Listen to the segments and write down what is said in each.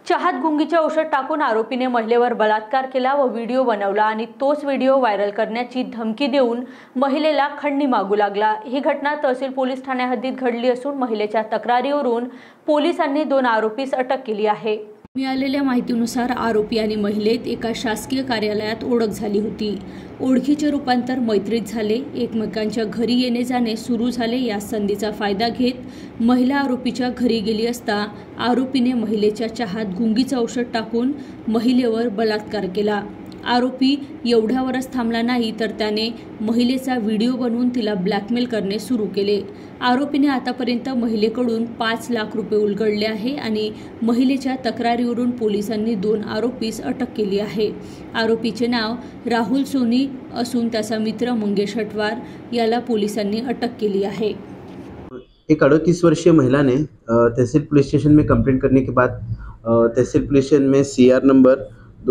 चहात गुंगीचे औषध टाकून आरोपीने महिलेवर बलात्कार केला व व्हिडिओ बनवला आणि तोच व्हिडिओ व्हायरल करण्याची धमकी देऊन महिलेला खंडणी मागू लागला। ही घटना तहसील पोलीस ठाण्या हद्दीत घडली असून महिलेच्या तक्रारीवरून पोलिसांनी 2 आरोपीस अटक केली आहे। मिळालेल्या माहितीनुसार आरोपी आणि महिलेत एका शासकीय कार्यालयात ओळख झाली होती। ओळखीचे रूपांतर मैत्रीत झाले, एकमेकांच्या घरी येणे जाणे सुरू झाले। या संधीचा फायदा घेत महिला आरोपीच्या घरी गेली असता आरोपीने महिलेच्या चहात गुंगीचे औषध टाकून महिलेवर बलात्कार केला। आरोपी एवढ्यावरच थांबला नाही तर त्याने महिलेचा व्हिडिओ बनवून तिला ब्लॅकमेल करणे सुरू केले। आरोपीने आतापर्यंत महिलेकडून 5 लाख रुपये उलगडले आहे आणि महिलेच्या तक्रारीवरून पोलिसांनी 2 आरोपीस अटक केली आहे। आरोपीचे नाव राहुल सोनी असून त्याचा मित्र मंगेश हटवार याला पोलिसांनी अटक केली है। एक 38 वर्षीय महिला ने तहसील पुलिस स्टेशन में कंप्लेंट करने के बाद तहसील पुलिस स्टेशन में CR नंबर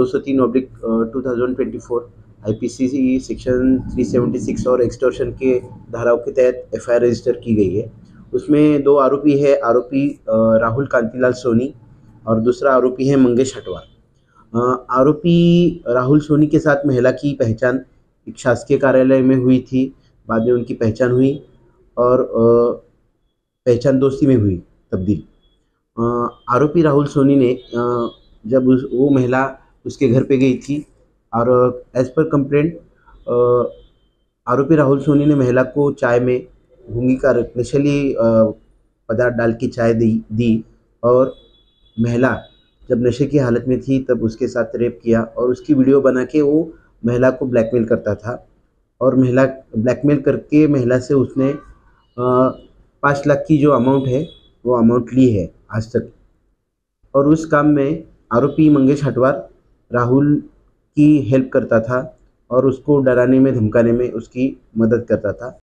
203/2024 IPC सेक्शन 376 और एक्सटॉर्शन के धाराओं के तहत FIR रजिस्टर की गई है। उसमें 2 आरोपी है, आरोपी राहुल कांतिलाल सोनी और दूसरा आरोपी है मंगेश हटवार। आरोपी राहुल सोनी के साथ महिला की पहचान एक शासकीय कार्यालय में हुई थी, बाद में उनकी पहचान हुई और पहचान दोस्ती में हुई तब्दील। आरोपी राहुल सोनी ने जब वो महिला उसके घर पे गई थी और एज पर कंप्लेंट आरोपी राहुल सोनी ने महिला को चाय में गुंगी का नशीली पदार्थ डाल के चाय दी और महिला जब नशे की हालत में थी तब उसके साथ रेप किया और उसकी वीडियो बना के वो महिला को ब्लैकमेल करता था और महिला ब्लैकमेल करके महिला से उसने 5 लाख की जो अमाउंट है वो अमाउंट ली है आज तक। और उस काम में आरोपी मंगेश हटवार राहुल की हेल्प करता था और उसको डराने में धमकाने में उसकी मदद करता था।